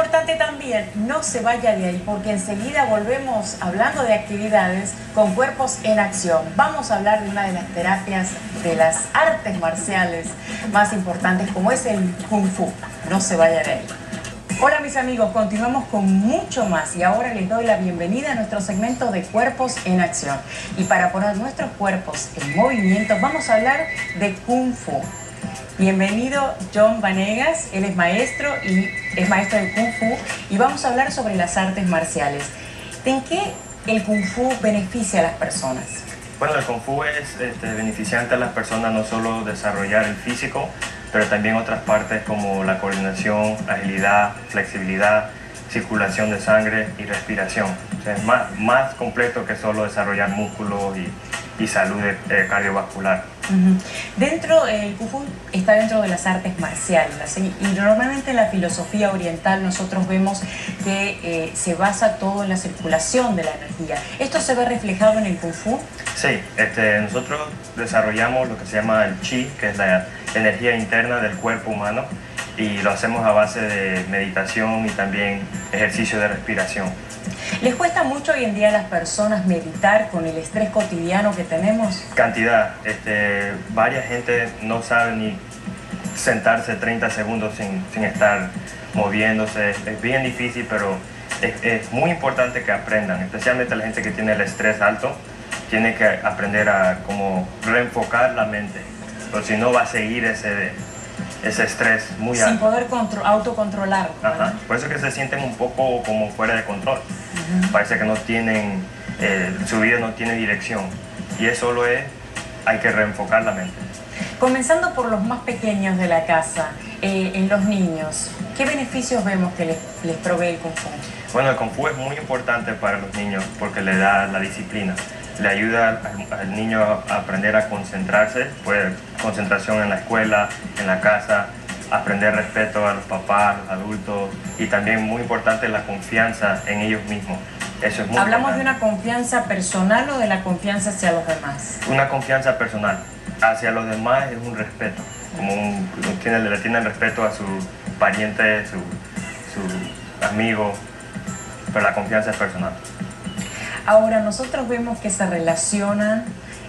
importante también, no se vaya de ahí, porque enseguida volvemos hablando de actividades con cuerpos en acción. Vamos a hablar de una de las terapias de las artes marciales más importantes, como es el Kung Fu. No se vaya de ahí. Hola mis amigos, continuamos con mucho más y ahora les doy la bienvenida a nuestro segmento de cuerpos en acción. Y para poner nuestros cuerpos en movimiento vamos a hablar de Kung Fu. Bienvenido John Vanegas, él es maestro de Kung Fu y vamos a hablar sobre las artes marciales. ¿En qué el Kung Fu beneficia a las personas? Bueno, el Kung Fu es beneficiante a las personas no solo desarrollar el físico, pero también otras partes como la coordinación, agilidad, flexibilidad, circulación de sangre y respiración. O sea, es más completo que solo desarrollar músculos y salud cardiovascular. El Kung Fu está dentro de las artes marciales y normalmente en la filosofía oriental nosotros vemos que se basa todo en la circulación de la energía. ¿Esto se ve reflejado en el Kung Fu? Sí, nosotros desarrollamos lo que se llama el Chi, que es la energía interna del cuerpo humano, y lo hacemos a base de meditación y también ejercicio de respiración. ¿Les cuesta mucho hoy en día a las personas meditar con el estrés cotidiano que tenemos? Cantidad. Varias gente no sabe ni sentarse 30 segundos sin estar moviéndose. Es bien difícil, pero es muy importante que aprendan, especialmente la gente que tiene el estrés alto. Tiene que aprender a como reenfocar la mente, o si no va a seguir ese estrés muy alto. Sin poder autocontrolarlo. Ajá. Por eso es que se sienten un poco como fuera de control. Parece que no tienen, su vida no tiene dirección. Y eso hay que reenfocar la mente. Comenzando por los más pequeños de la casa, en los niños, ¿qué beneficios vemos que les provee el Kung Fu? Bueno, el Kung Fu es muy importante para los niños porque le da la disciplina. Le ayuda al niño a aprender a concentrarse, pues concentración en la escuela, en la casa, aprender respeto a los papás, a los adultos y también muy importante la confianza en ellos mismos. Eso es muy ¿Hablamos importante. de una confianza personal o de la confianza hacia los demás? Una confianza personal. Hacia los demás es un respeto, como le tienen respeto a su pariente, su amigo, pero la confianza es personal. Ahora, nosotros vemos que se relacionan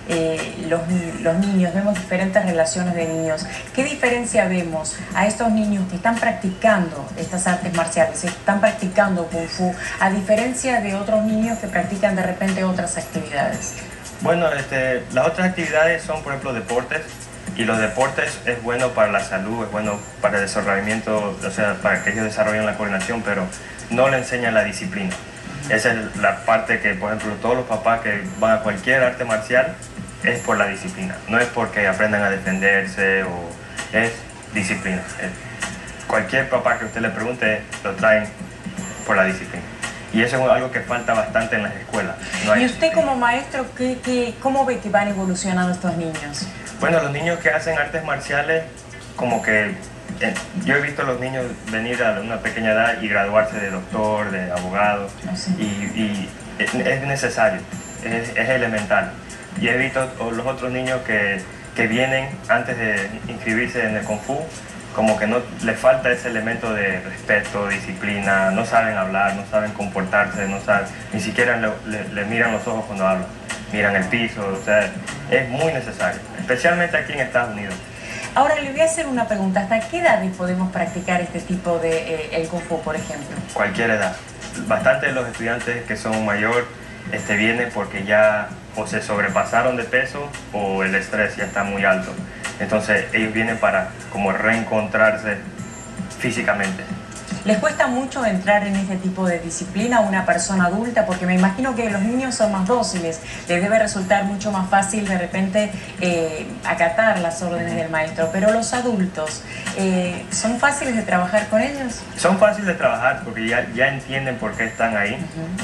los niños, vemos diferentes relaciones de niños. ¿Qué diferencia vemos a estos niños que están practicando estas artes marciales, están practicando Kung Fu, a diferencia de otros niños que practican de repente otras actividades? Bueno, las otras actividades son, por ejemplo, deportes. Y los deportes es bueno para la salud, es bueno para el desarrollamiento, o sea, para que ellos desarrollen la coordinación, pero no le enseñan la disciplina. Esa es la parte que, por ejemplo, todos los papás que van a cualquier arte marcial es por la disciplina. No es porque aprendan a defenderse o es disciplina. Cualquier papá que usted le pregunte lo traen por la disciplina. Y eso es algo que falta bastante en las escuelas. No hay ¿Y usted disciplina. como maestro, cómo ve que van evolucionando estos niños? Bueno, los niños que hacen artes marciales, como que yo he visto a los niños venir a una pequeña edad y graduarse de doctor, de abogado, Sí. y es necesario, es elemental. Y he visto los otros niños que vienen antes de inscribirse en el Kung Fu, como que no les falta ese elemento de respeto, disciplina, no saben hablar, no saben comportarse, ni siquiera le miran los ojos cuando hablan, miran el piso, o sea, es muy necesario, especialmente aquí en Estados Unidos. Ahora le voy a hacer una pregunta. ¿Hasta qué edades podemos practicar este tipo de el Kung Fu, por ejemplo? Cualquier edad. Bastante de los estudiantes que son mayor vienen porque ya o se sobrepasaron de peso o el estrés ya está muy alto. Entonces ellos vienen para como reencontrarse físicamente. ¿Les cuesta mucho entrar en este tipo de disciplina a una persona adulta? Porque me imagino que los niños son más dóciles, les debe resultar mucho más fácil de repente acatar las órdenes del maestro, pero los adultos, ¿son fáciles de trabajar con ellos? Son fáciles de trabajar porque ya entienden por qué están ahí,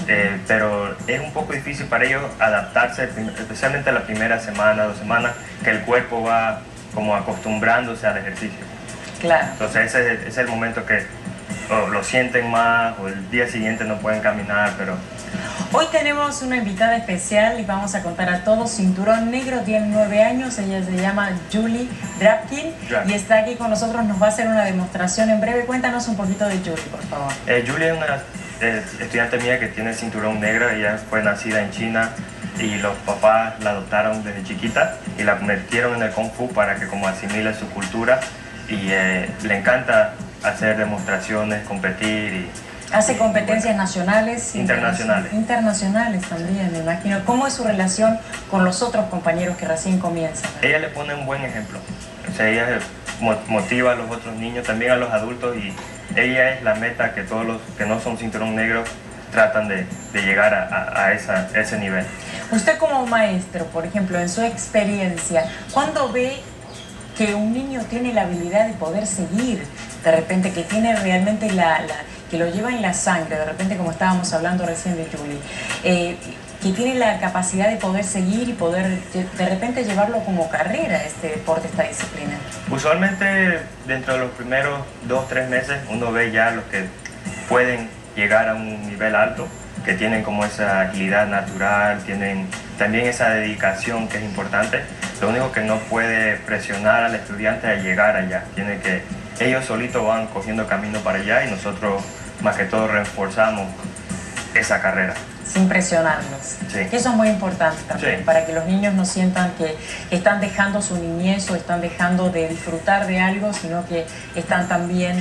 pero es un poco difícil para ellos adaptarse, especialmente la primera semana, 2 semanas, que el cuerpo va como acostumbrándose al ejercicio. Claro. Entonces ese es el momento que lo sienten más o el día siguiente no pueden caminar, pero Hoy tenemos una invitada especial y vamos a contar a todos. Cinturón negro, tiene 9 años, ella se llama Julie Drapkin y está aquí con nosotros, nos va a hacer una demostración en breve. Cuéntanos un poquito de Julie, por favor. Julie es una estudiante mía que tiene cinturón negro. Ella fue nacida en China y los papás la adoptaron desde chiquita y la metieron en el Kung Fu para que como asimile su cultura, y le encanta hacer demostraciones, competir y hace competencias nacionales, internacionales también, me imagino. ¿Cómo es su relación con los otros compañeros que recién comienzan? Ella le pone un buen ejemplo, o sea, ella motiva a los otros niños, también a los adultos, y ella es la meta que todos los que no son cinturón negro tratan de llegar a ese nivel. Usted como maestro, por ejemplo, en su experiencia, ¿cuándo ve que un niño tiene la habilidad de poder seguir, de repente que tiene realmente que lo lleva en la sangre, de repente como estábamos hablando recién de Julie, que tiene la capacidad de poder seguir y poder de repente llevarlo como carrera este deporte, esta disciplina? Usualmente dentro de los primeros 2-3 meses uno ve ya los que pueden llegar a un nivel alto, que tienen como esa agilidad natural, tienen también esa dedicación que es importante. Lo único que no puede presionar al estudiante a llegar allá, tiene que ellos solitos van cogiendo camino para allá, y nosotros más que todo reforzamos esa carrera. Sin presionarlos. Sí. Eso es muy importante también, sí, para que los niños no sientan que están dejando su niñez o están dejando de disfrutar de algo, sino que están también,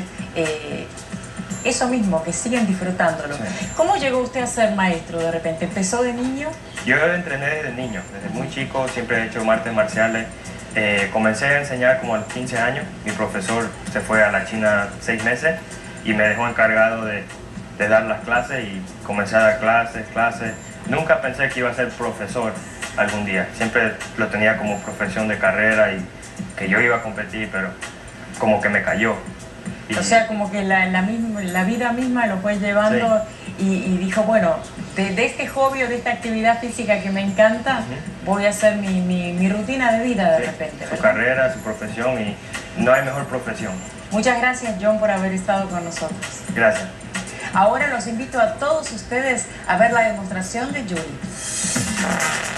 eso mismo, que siguen disfrutándolo. Sí. ¿Cómo llegó usted a ser maestro de repente? ¿Empezó de niño? Yo entrené desde niño, desde muy chico, siempre he hecho artes marciales. Comencé a enseñar como a los 15 años. Mi profesor se fue a la China 6 meses y me dejó encargado de dar las clases, y comencé a dar clases. Nunca pensé que iba a ser profesor algún día. Siempre lo tenía como profesión de carrera y que yo iba a competir, pero como que me cayó. O sea, como que la vida misma lo fue llevando, sí, y dijo, bueno, de este hobby o de esta actividad física que me encanta, voy a hacer mi rutina de vida de repente. Su carrera, su profesión, y no hay mejor profesión. Muchas gracias, John, por haber estado con nosotros. Gracias. Ahora los invito a todos ustedes a ver la demostración de Julie.